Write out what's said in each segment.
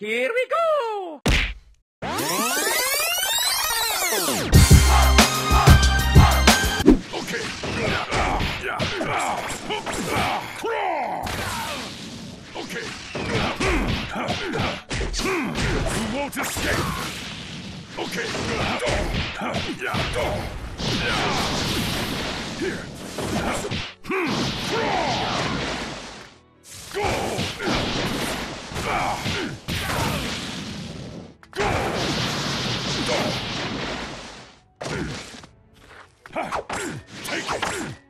Here we go! Okay. Crawl! Okay. You won't escape! Okay. Here. Crawl! Go! Go! Take it!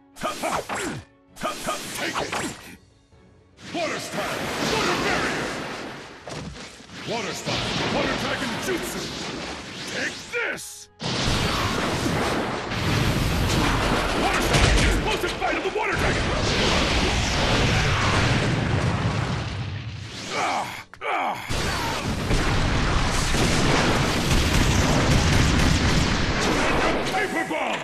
Take it! Water style! Water barrier! Water style! Water dragon jutsu! Take this! Water style! Explosive fight of the water dragon! Paper bomb!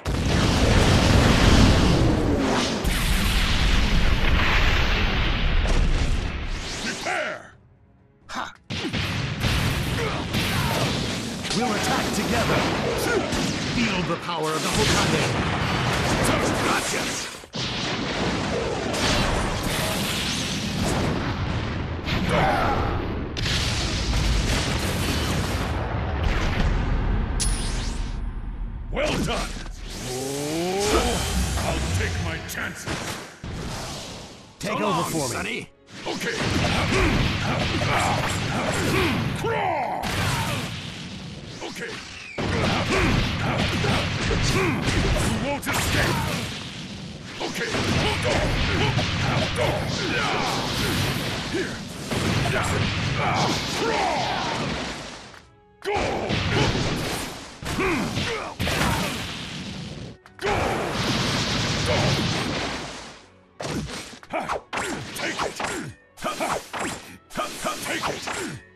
Prepare! Ha! We'll attack together. Feel the power of the Hokage. Gotcha! Well done! Oh, I'll take my chances. Take over for me. Sonny. Okay. Crawl! Okay. You won't escape. Okay. Here. Crawl! Go! Go! Take it! Take it!